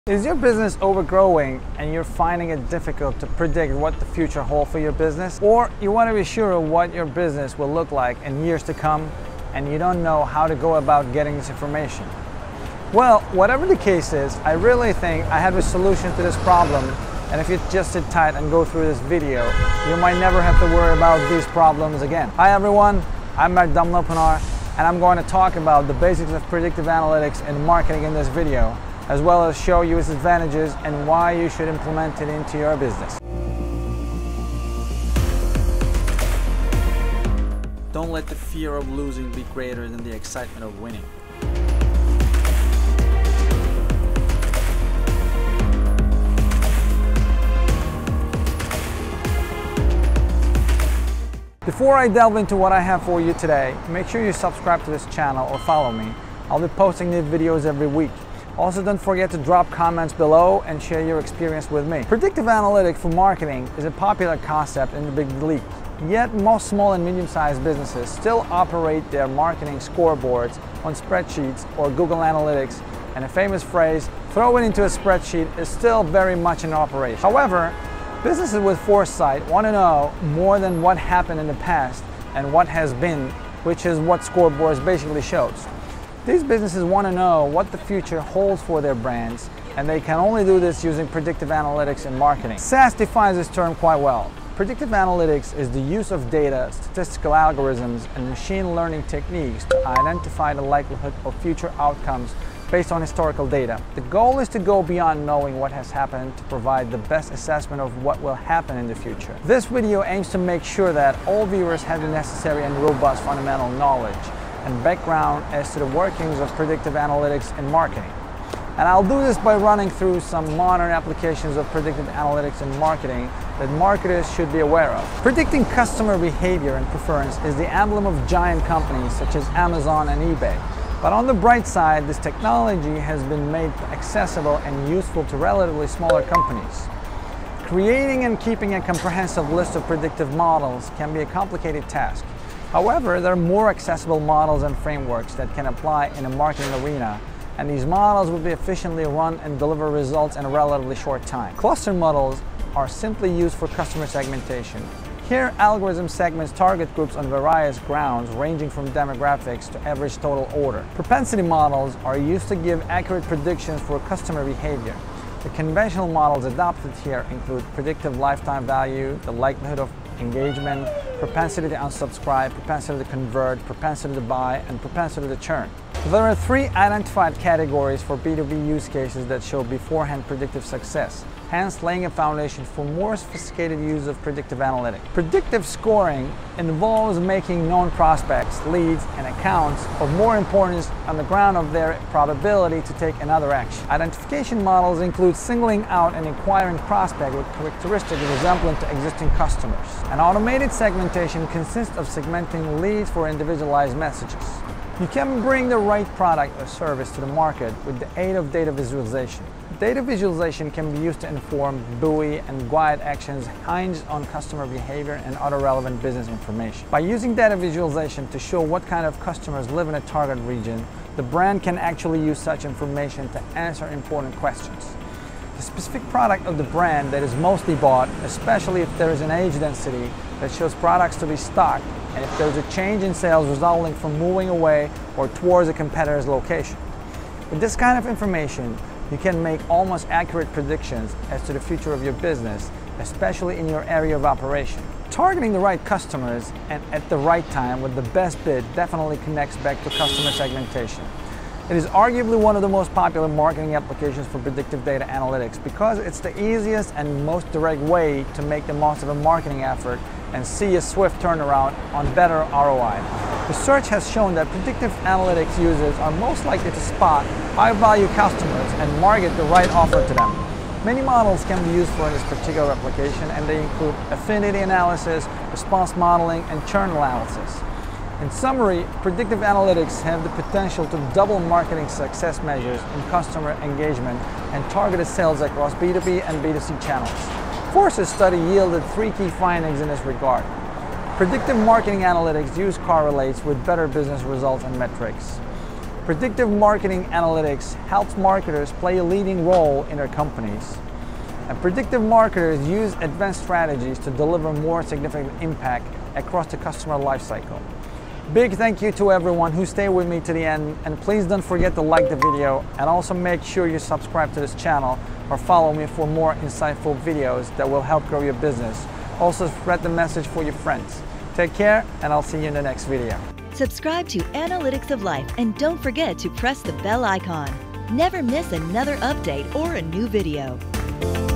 Is your business overgrowing and you're finding it difficult to predict what the future holds for your business? Or you want to be sure of what your business will look like in years to come and you don't know how to go about getting this information? Well, whatever the case is, I really think I have a solution to this problem, and if you just sit tight and go through this video, you might never have to worry about these problems again. Hi everyone, I'm Mert Damlapinar, and I'm going to talk about the basics of predictive analytics and marketing in this video, as well as show you its advantages and why you should implement it into your business. Don't let the fear of losing be greater than the excitement of winning. Before I delve into what I have for you today, make sure you subscribe to this channel or follow me. I'll be posting new videos every week. Also, don't forget to drop comments below and share your experience with me. Predictive analytics for marketing is a popular concept in the big league. Yet most small and medium-sized businesses still operate their marketing scoreboards on spreadsheets or Google Analytics, and a famous phrase, throw it into a spreadsheet, is still very much in operation. However, businesses with foresight want to know more than what happened in the past and what has been, which is what scoreboards basically shows. These businesses want to know what the future holds for their brands, and they can only do this using predictive analytics in marketing. SAS defines this term quite well. Predictive analytics is the use of data, statistical algorithms, and machine learning techniques to identify the likelihood of future outcomes based on historical data. The goal is to go beyond knowing what has happened to provide the best assessment of what will happen in the future. This video aims to make sure that all viewers have the necessary and robust fundamental knowledge and background as to the workings of predictive analytics in marketing. And I'll do this by running through some modern applications of predictive analytics in marketing that marketers should be aware of. Predicting customer behavior and preference is the emblem of giant companies such as Amazon and eBay. But on the bright side, this technology has been made accessible and useful to relatively smaller companies. Creating and keeping a comprehensive list of predictive models can be a complicated task. However, there are more accessible models and frameworks that can apply in a marketing arena, and these models will be efficiently run and deliver results in a relatively short time. Cluster models are simply used for customer segmentation. Here, algorithm segments target groups on various grounds ranging from demographics to average total order. Propensity models are used to give accurate predictions for customer behavior. The conventional models adopted here include predictive lifetime value, the likelihood of engagement, propensity to unsubscribe, propensity to convert, propensity to buy, and propensity to churn. There are three identified categories for B2B use cases that show beforehand predictive success, hence laying a foundation for more sophisticated use of predictive analytics. Predictive scoring involves making known prospects, leads, and accounts of more importance on the ground of their probability to take another action. Identification models include singling out an inquiring prospect with characteristics resembling to existing customers. And automated segmentation consists of segmenting leads for individualized messages. You can bring the right product or service to the market with the aid of data visualization. Data visualization can be used to inform, buoy, and guide actions hinged on customer behavior and other relevant business information. By using data visualization to show what kind of customers live in a target region, the brand can actually use such information to answer important questions. The specific product of the brand that is mostly bought, especially if there is an age density that shows products to be stocked, and if there's a change in sales resulting from moving away or towards a competitor's location. With this kind of information, you can make almost accurate predictions as to the future of your business, especially in your area of operation. Targeting the right customers and at the right time with the best bid definitely connects back to customer segmentation. It is arguably one of the most popular marketing applications for predictive data analytics because it's the easiest and most direct way to make the most of a marketing effort and see a swift turnaround on better ROI. Research has shown that predictive analytics users are most likely to spot high-value customers and market the right offer to them. Many models can be used for this particular application, and they include affinity analysis, response modeling, and churn analysis. In summary, predictive analytics have the potential to double marketing success measures in customer engagement and targeted sales across B2B and B2C channels. Force's study yielded three key findings in this regard. Predictive marketing analytics use correlates with better business results and metrics. Predictive marketing analytics helps marketers play a leading role in their companies. And predictive marketers use advanced strategies to deliver more significant impact across the customer lifecycle. Big thank you to everyone who stayed with me to the end, and please don't forget to like the video and also make sure you subscribe to this channel or follow me for more insightful videos that will help grow your business. Also spread the message for your friends. Take care, and I'll see you in the next video. Subscribe to Analytics of Life and don't forget to press the bell icon. Never miss another update or a new video.